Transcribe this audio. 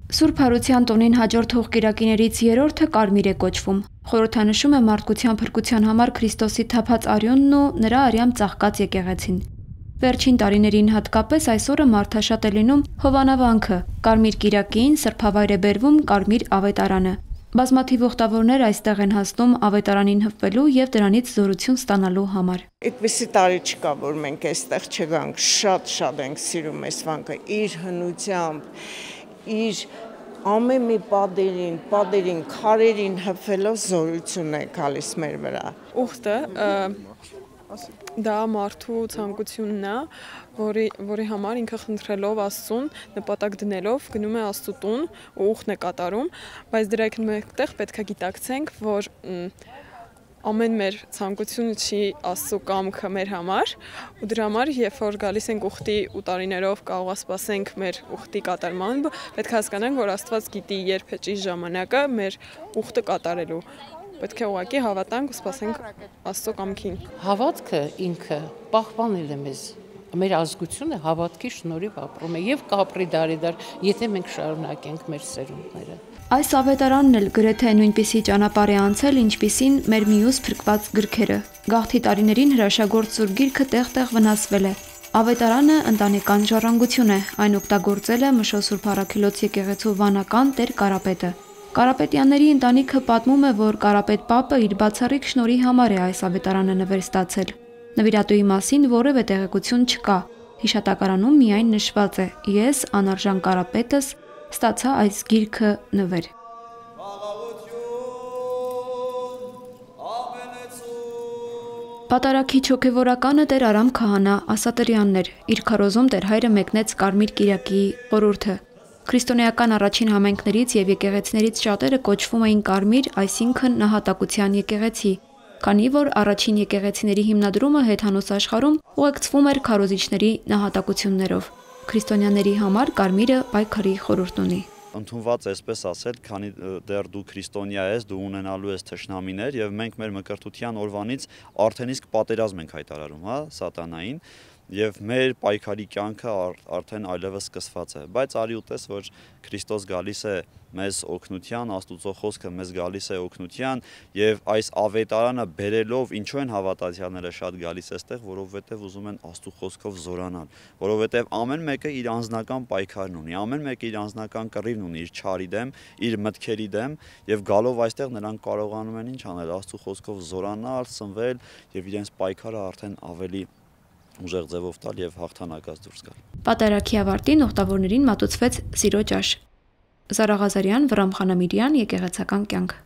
Սուրբ Հարության տոնին հաջորդող կիրակիներից երրորդը կարմիր է կոչվում։ Խորհրդանշում է մարդկության փրկության համար Քրիստոսի թափած արյունն ու նրա արյամբ ծաղկած եկեղեցին։ Վերջին տարիներին հատկապես այս օրը մարդաշատ է լինում հովանավանքը, կարմիր կիրակին սրբավայր է բերվում կարմիր ավետարանը։ Բազմաթիվ ուխտավորներ այստեղ են հասնում ավետարանին հպվելու եւ դրանից զորություն ստանալու համար։ Այդպիսի տարի չկա, որ մենք այստեղ չգանք, շատ ենք սիրում այս վանքը, իր հնությամբ, իր ամեն մի պատերին, քարերին հպվելով զորություն է գալիս մեր վրա։ Ուխտը դա մարդու ցանկությունն է, որի համար ինքը խնդրելով Աստծուն, նպատակ դնելով գնում է Աստծու տուն ու ուխտն է կատարում, բայց դրանք մեկտեղ պետք է գիտակցենք, որ ամեն մեր ցանկությունը չի Աստծու կամքը մեր համար, ու դրա համար երբ որ գալիս ենք ուխտի ու տարիներով կարող է սպասենք մեր ուխտի կատարմանը, պետք է հասկանանք, որ Աստված գիտի երբ է ճիշտ ժամանակը մեր ուխտը կատարելու։ Պետք է ուղղակի հավատանք ու սպասենք Աստծո կամքին։ Հավատքը ինքը պահպանել է մեզ։ Մեր ազգությունը հավատքի շնորհիվ ապրում է եւ կապրի դարիդար, եթե մենք շարունակենք մեր սերունդները։ Այս ավետարանն էլ գրեթե նույնպիսի ճանապարհ է անցել, ինչպիսին մեր մյուս փրկված գրքերը։ Գաղթի տարիներին հրաշագործ Սուրբ Գիրքը տեղ-տեղ վնասվել է։ Ավետարանը ընտանեկան ժառանգություն է, այն օգտագործել է Մշո Սուրբ Առաքելոց եկեղեցու վանական Տեր Կարապետը։ Կարապետյանների ընտանիքը պատմում է, որ Կարապետ պապը իր բացառիկ շնորհի համար է այս ավետարանը նվեր ստացել։ Նվիրատուի մասին որևէ տեղեկություն չկա։ Հիշատակարանում միայն նշված է. «Ես, անարժան Կարապետս, ստացա այս գիրքը նվեր»։ Պատարագիչ հոգևորականը Տեր Արամ Քահանա Ասատրյանն էր։ Իր քարոզում Տեր Հայրը մեկնեց կարմիր կիրակիի խորհուրդը։ Քրիստոնեական առաջին համայնքներից եւ եկեղեցիներից շատերը կոչվում էին կարմիր, այսինքն նահատակության եկեղեցի, քանի որ առաջին եկեղեցիների հիմնադրումը հեթանոս աշխարհում ուղեկցվում էր քարոզիչների նահատակություններով։ Քրիստոնյաների համար կարմիրը պայքարի խորհուրդ ունի։ Ընդունված է այսպես ասել, քանի դեռ դու քրիստոնյա ես, դու ունենալու ես թշնամիներ եւ մենք մեր մկրտության օրվանից արդեն իսկ պատերազմ ենք հայտարարում, սատանային, եւ մեր պայքարի կյանքը արդեն այլևս սկսված է, բայց արի ուտես, որ Քրիստոս գալիս է մեզ օգնության, Աստուծո խոսքը մեզ գալիս է օգնության եւ այս ավետարանը բերելով ինչու են հավատացյալները շատ գալիս այստեղ, որովհետեւ ուզում են Աստծո խոսքով զորանալ, որովհետեւ ամեն մեկը իր անձնական պայքարն ունի, ամեն մեկը իր անձնական կռիվն ունի, իր չարի դեմ, իր մտքերի դեմ եւ գալով այստեղ նրանք կարողանում են ինչ անել, Աստծո խոսքով զորանալ, սնվել եւ իրենց պայքարը արդեն ավելի ուժեղ ձևով տալ եւ հաղթանակած դուրս գալ։ Պատարագի ավարտին ուխտավորներին մատուցվեց սիրո ճաշ։ Զարա Ղազարյան, Վռամ Խանամիրյան, եկեղեցական կյանք։